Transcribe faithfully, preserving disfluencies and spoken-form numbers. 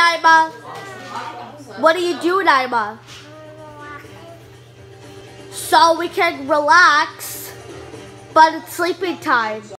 Aaima? What are you doing, Aaima? So we can relax, but it's sleeping time.